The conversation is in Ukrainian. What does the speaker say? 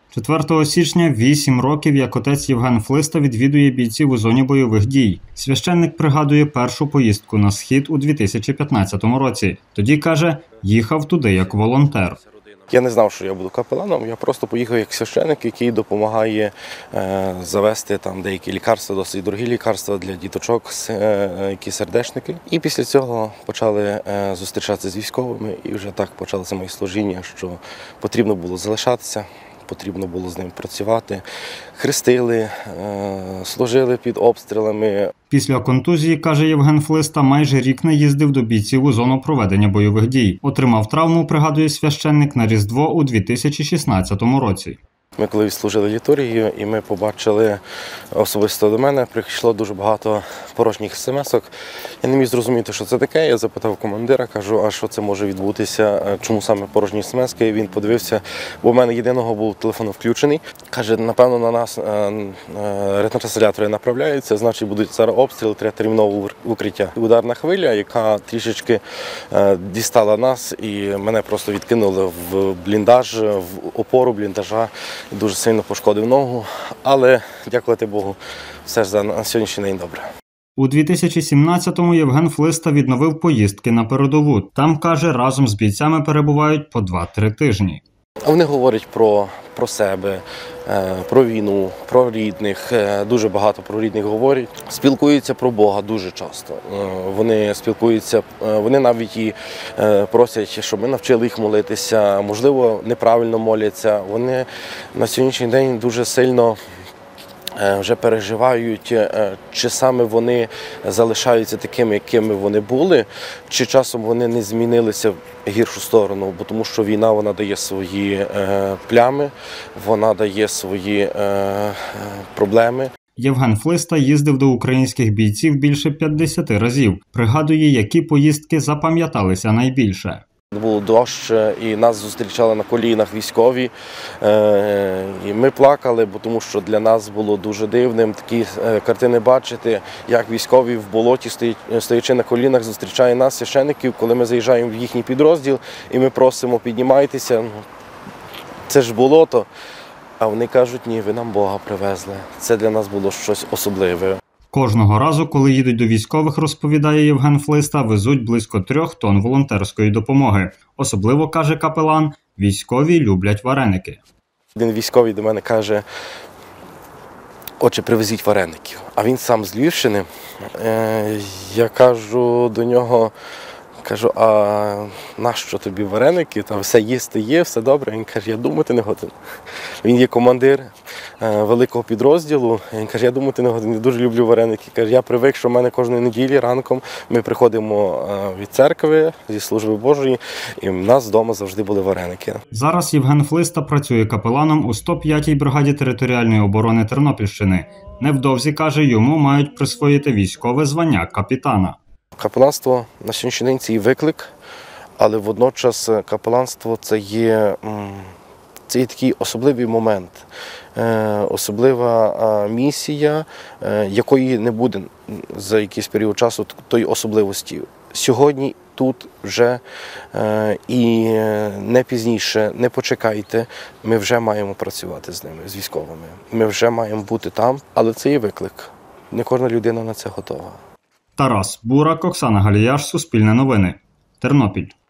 4 січня 8 років, як отець Євген Флиста відвідує бійців у зоні бойових дій. Священник пригадує першу поїздку на Схід у 2015 році. Тоді, каже, їхав туди як волонтер. Я не знав, що я буду капеланом, я просто поїхав як священник, який допомагає завести там деякі лікарства, досить дорогі лікарства для діточок, які сердечники. І після цього почали зустрічатися з військовими, і вже так почалося моє служіння, що потрібно було залишатися, потрібно було з ним працювати. Хрестили, служили під обстрілами. Після контузії, каже Євген Флиста, майже рік не їздив до бійців у зону проведення бойових дій. Отримав травму, пригадує священник, на Різдво у 2016 році. Ми коли відслужили літургію, і ми побачили, особисто до мене прийшло дуже багато порожніх смс-ок. Я не міг зрозуміти, що це таке. Я запитав командира, кажу, а що це може відбутися, чому саме порожні смс-ки. Він подивився, бо в мене єдиного був телефон включений. Каже, напевно, на нас ретранслятори направляються, значить будуть зараз обстріли, треба терміново в укриття. Ударна хвиля, яка трішечки дістала нас, і мене просто відкинули в бліндаж, в опору бліндажа. Дуже сильно пошкодив ногу, але, дякувати Богу, все ж на сьогоднішній день добре. У 2017-му Євген Флиста відновив поїздки на передову. Там, каже, разом з бійцями перебувають по 2-3 тижні. Вони говорять про себе, про війну, про рідних, дуже багато про рідних говорять. Спілкуються про Бога дуже часто. Вони спілкуються, вони навіть і просять, щоб ми навчили їх молитися, можливо, неправильно моляться. Вони на сьогоднішній день дуже сильно вже переживають, чи саме вони залишаються такими, якими вони були, чи часом вони не змінилися в гіршу сторону, бо тому що війна, вона дає свої плями, вона дає свої проблеми. Євген Флиста їздив до українських бійців більше 50 разів. Пригадує, які поїздки запам'яталися найбільше. Був дощ, і нас зустрічали на колінах військові, і ми плакали, бо тому що для нас було дуже дивним такі картини бачити, як військові в болоті, стоячи на колінах, зустрічає нас, священиків, коли ми заїжджаємо в їхній підрозділ, і ми просимо, піднімайтеся, це ж болото, а вони кажуть, ні, ви нам Бога привезли, це для нас було щось особливе. Кожного разу, коли їдуть до військових, розповідає Євген Флиста, везуть близько 3 тонн волонтерської допомоги. Особливо, каже капелан, військові люблять вареники. Один військовий до мене каже, отче, привезіть вареників. А він сам з Львівщини. Я кажу до нього, кажу, а нащо тобі вареники? Там все їсти є, все добре. Він каже, я думати не годен. Він є командир великого підрозділу. Він каже, я думати не годен, я дуже люблю вареники. Каже, я привик, що в мене кожної неділі ранком ми приходимо від церкви, зі служби Божої, і в нас вдома завжди були вареники. Зараз Євген Флиста працює капеланом у 105-й бригаді територіальної оборони Тернопільщини. Невдовзі, каже, йому мають присвоїти військове звання капітана. Капеланство на сьогоднішній день – це і виклик, але водночас капеланство – це є такий особливий момент, особлива місія, якої не буде за якийсь період часу тої особливості. Сьогодні, тут, вже і не пізніше, не почекайте, ми вже маємо працювати з ними, з військовими. Ми вже маємо бути там, але це є виклик. Не кожна людина на це готова. Тарас Бурак, Оксана Галіяш, Суспільне новини, Тернопіль.